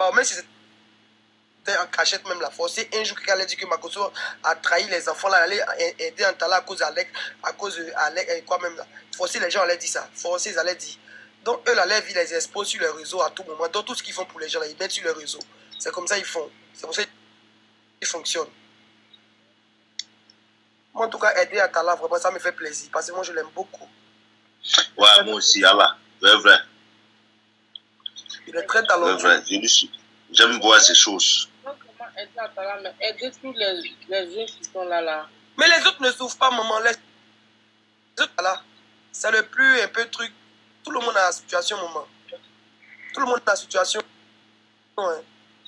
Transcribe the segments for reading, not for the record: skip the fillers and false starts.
pas, même si c'était en cachette, même la forcer. Un jour, quelqu'un allait dire que Makoso a trahi les enfants, là, allait aider Antala à cause d'Alec, à cause d'Alec, quoi même là. Forcer, les gens allaient dire ça. Forcer, ils allaient dire. Donc, eux, là, leur vie, les exposent sur les réseaux à tout moment. Donc, tout ce qu'ils font pour les gens, là, ils mettent sur les réseaux. C'est comme ça qu'ils font. C'est comme ça qu'ils fonctionnent. Moi, en tout cas, aider Antala, vraiment, ça me fait plaisir. Parce que moi, je l'aime beaucoup. Ouais, moi aussi, Allah. C'est vrai. Il est très talentueux. C'est vrai. J'aime voir ces choses. Comment aider Antala, mais aider tous les jeunes qui sont là. Mais les autres ne souffrent pas, maman. Les autres, là, c'est le plus un peu truc. Tout le monde a la situation, maman. Tout le monde a la situation. Ouais.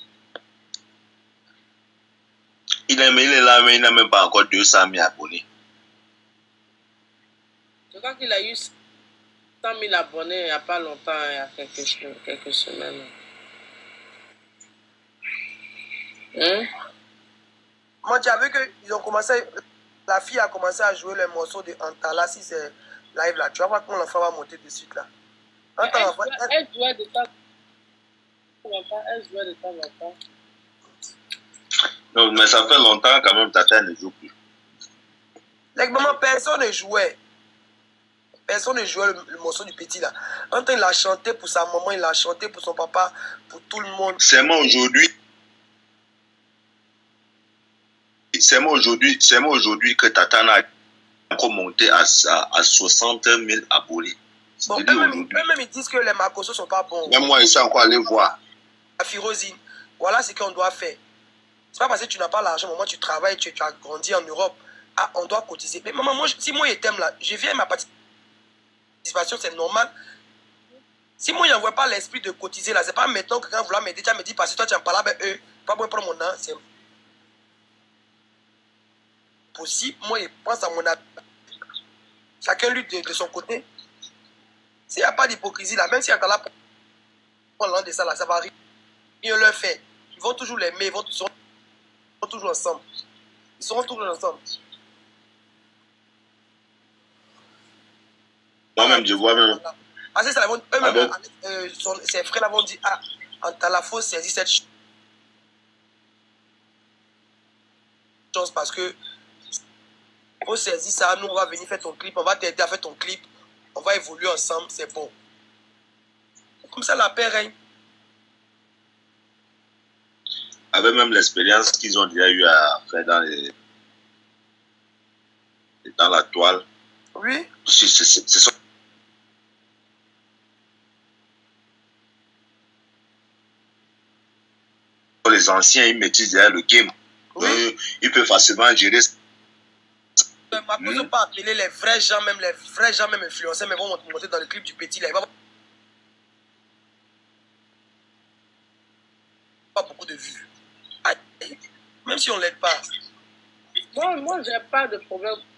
Il est là, mais il n'a même pas encore 200 000 abonnés. Je crois qu'il a eu 100 000 abonnés il n'y a pas longtemps, il y a quelques semaines. Moi, tu as vu qu'ils ont commencé. La fille a commencé à jouer les morceaux de Antala. Si c'est live là, tu vas voir comment l'enfant va monter de suite là. Elle jouait de temps en temps. Non, mais ça fait longtemps quand même, Tata ne joue plus. Maman, personne ne jouait. Personne ne jouait le morceau du petit là. Un temps, il a chanté pour sa maman, il a chanté pour son papa, pour tout le monde. C'est moi aujourd'hui. C'est moi aujourd'hui que Tata a encore monté à 60 000 abonnés. Bon, eux-mêmes, ils disent que les Makoso ne sont pas bons. Même moi, je suis encore allé voir. La Firozine, voilà ce qu'on doit faire. C'est pas parce que tu n'as pas l'argent, maman, tu travailles, tu as grandi en Europe. Ah, on doit cotiser. Mais maman, si moi, je t'aime là, je viens ma participation, c'est normal. Si moi, je n'envoie pas l'esprit de cotiser là, c'est pas maintenant que quand vouloir m'aider, tu me dis, parce que toi, tu n'as pas là, ben eux, pas moi prendre mon nom, c'est possible. Moi, je pense à mon avis. Chacun lutte de son côté. S'il n'y a pas d'hypocrisie là, même si y a là pour l'an de ça là, ça va arriver. Ils leur fait. Ils vont toujours l'aimer, ils seront toujours ensemble. Ils seront toujours ensemble. Moi-même, je vois même. Parce que eux-mêmes, ses frères là vont dire, ah, Antala, faut saisir cette chose parce que faut saisir ça, nous on va venir faire ton clip, on va t'aider à faire ton clip, on va évoluer ensemble, c'est bon. Comme ça la paix règne. Avec même l'expérience qu'ils ont déjà eu à faire dans la toile. Oui. Ce sont les anciens, ils maîtrisent déjà le game. Oui. Ils peuvent facilement gérer. Makoso pas appeler les vrais gens même influenceurs, mais vont monter dans le clip du petit là. Il va pas beaucoup de vues. Même si on l'aide pas. Moi j'ai pas de problème